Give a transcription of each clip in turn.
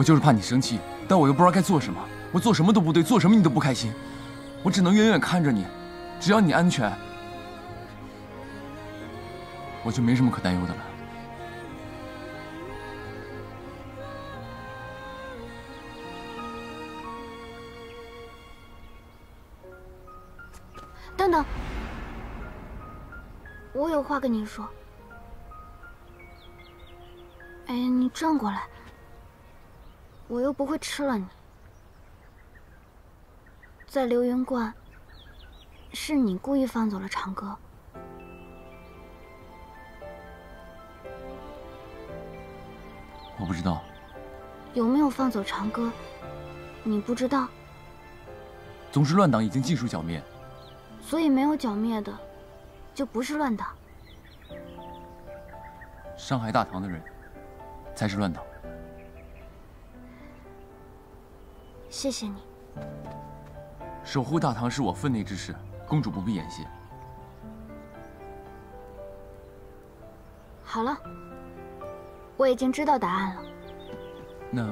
我就是怕你生气，但我又不知道该做什么。我做什么都不对，做什么你都不开心，我只能远远看着你，只要你安全，我就没什么可担忧的了。 等等，我有话跟你说。哎，你转过来，我又不会吃了你。在流云观，是你故意放走了长歌。 我不知道。 有没有放走长歌，你不知道。 总之，乱党已经尽数剿灭。 所以没有剿灭的，就不是乱党。 伤害大唐的人，才是乱党。 谢谢你。 守护大唐是我分内之事，公主不必言谢。 好了，我已经知道答案了。 那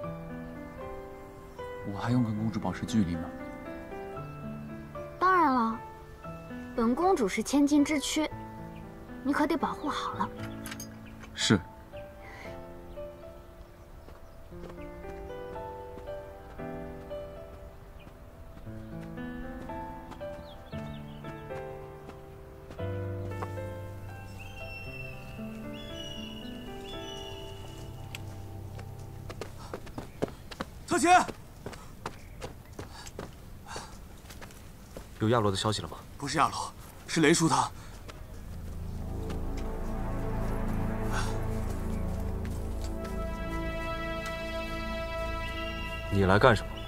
我还用跟公主保持距离吗？ 当然了，本公主是千金之躯，你可得保护好了。 是。 特勤， 有亚罗的消息了吗？ 不是亚罗，是雷叔他。 你来干什么？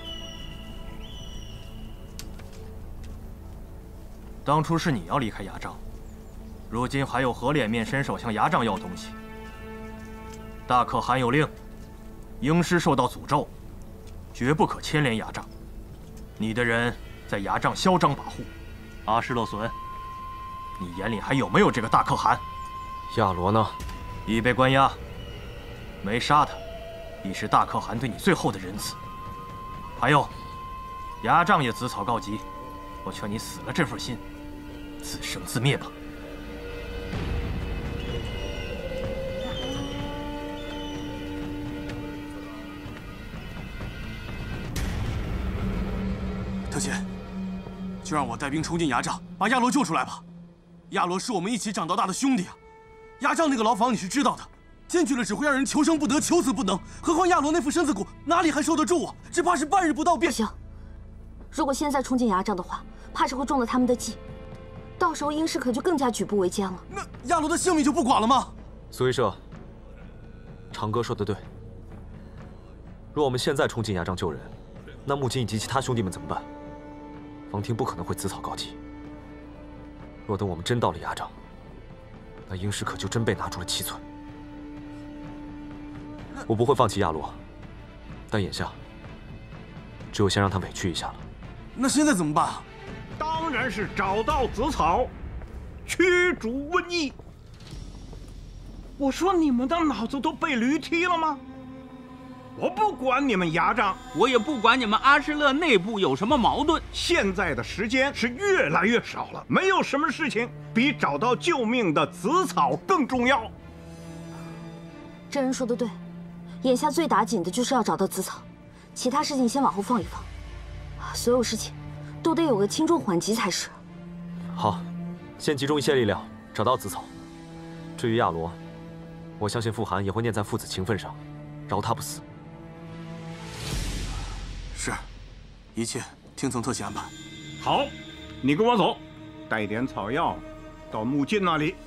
当初是你要离开牙帐，如今还有何脸面伸手向牙帐要东西？大可汗有令，鹰师受到诅咒，绝不可牵连牙帐。你的人在牙帐嚣张跋扈，阿什勒隼，你眼里还有没有这个大可汗？ 亚罗呢？ 已被关押，没杀他，已是大可汗对你最后的仁慈。还有，牙帐也紫草告急，我劝你死了这份心，自生自灭吧。 特勤，就让我带兵冲进牙帐，把亚罗救出来吧。亚罗是我们一起长到大的兄弟啊。牙帐那个牢房你是知道的，进去了只会让人求生不得，求死不能。何况亚罗那副身子骨哪里还受得住啊？只怕是半日不到便…… 不行，如果现在冲进牙帐的话，怕是会中了他们的计，到时候鹰师可就更加举步维艰了。 那亚罗的性命就不管了吗？ 苏医社，长歌说的对。若我们现在冲进牙帐救人，那穆金以及其他兄弟们怎么办？方婷不可能会紫草告急。若等我们真到了牙帐，那鹰师可就真被拿出了七寸。我不会放弃亚罗，但眼下只有先让他委屈一下了。 那现在怎么办啊？ 当然是找到紫草，驱逐瘟疫。我说你们的脑子都被驴踢了吗？我不管你们牙帐， 我也不管你们阿什勒内部有什么矛盾。 现在的时间是越来越少了，没有什么事情比找到救命的紫草更重要。 真人说的对，眼下最打紧的就是要找到紫草，其他事情先往后放一放。所有事情都得有个轻重缓急才是。 好，先集中一些力量找到紫草。至于亚罗，我相信傅寒也会念在父子情分上，饶他不死。 是，一切听从特勤安排。 好，你跟我走，带点草药到穆进那里。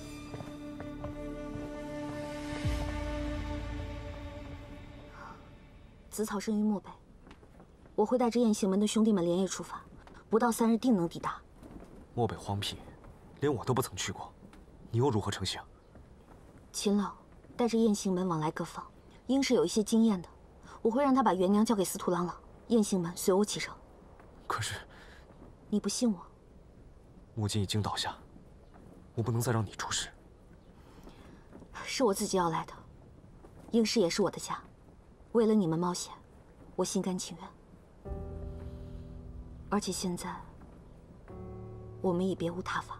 紫草生于漠北，我会带着雁行门的兄弟们连夜出发，不到3日定能抵达。 漠北荒僻，连我都不曾去过，你又如何成行？ 秦老带着雁行门往来各方，应是有一些经验的。我会让他把元娘交给司徒郎朗，雁行门随我启程。 可是， 你不信我？ 穆金已经倒下，我不能再让你出事。 是我自己要来的，应氏也是我的家， 为了你们冒险，我心甘情愿。而且现在，我们已别无他法。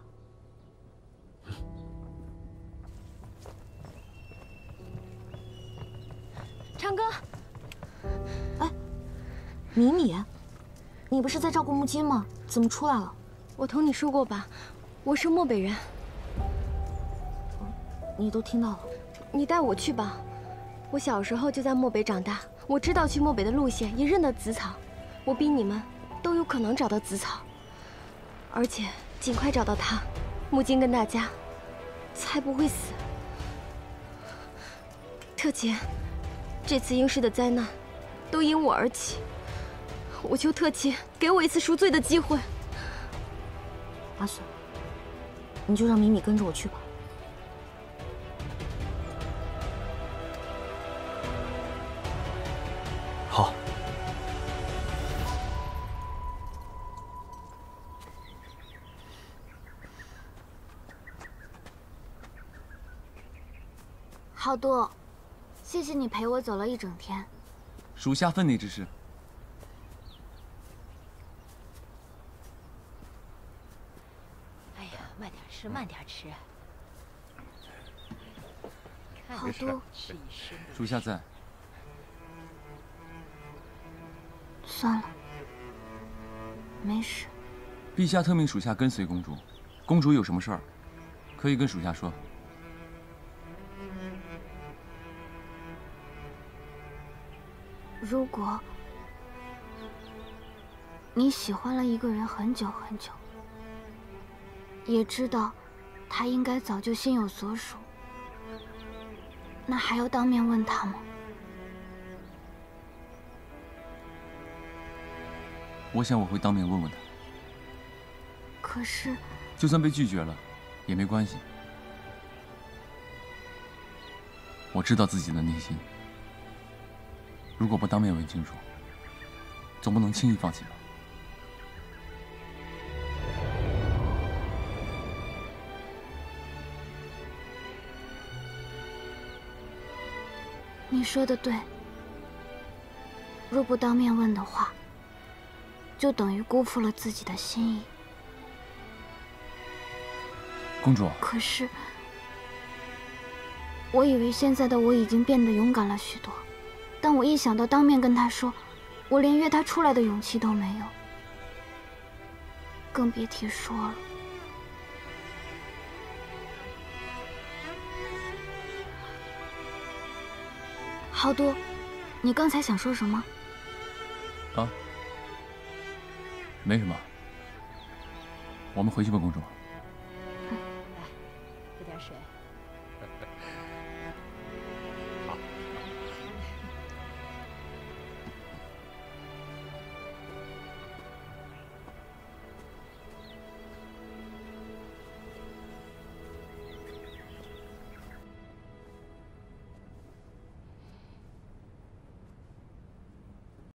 长歌， 哎，米米，你不是在照顾木金吗？怎么出来了？ 我同你说过吧，我是漠北人。 你都听到了。 你带我去吧。我小时候就在漠北长大，我知道去漠北的路线，也认得紫草。我比你们都有可能找到紫草，而且尽快找到它，木金跟大家才不会死。特勤，这次鹰师的灾难都因我而起，我求特勤给我一次赎罪的机会。 阿隼，你就让米米跟着我去吧。 好。 好多，谢谢你陪我走了一整天。 属下分内之事。 哎呀，慢点吃，慢点吃。 好多， 属下在。 算了，没事。 陛下特命属下跟随公主，公主有什么事儿，可以跟属下说。 如果你喜欢了一个人很久很久，也知道他应该早就心有所属，那还要当面问他吗？ 我想我会当面问问他。 可是， 就算被拒绝了，也没关系。我知道自己的内心。如果不当面问清楚，总不能轻易放弃吧？ 你说的对。若不当面问的话，就等于辜负了自己的心意。 公主。 可是，我以为现在的我已经变得勇敢了许多。但我一想到当面跟他说，我连约他出来的勇气都没有，更别提说了。好多，你刚才想说什么？ 啊，没什么。我们回去吧，公主。 来，喝点水。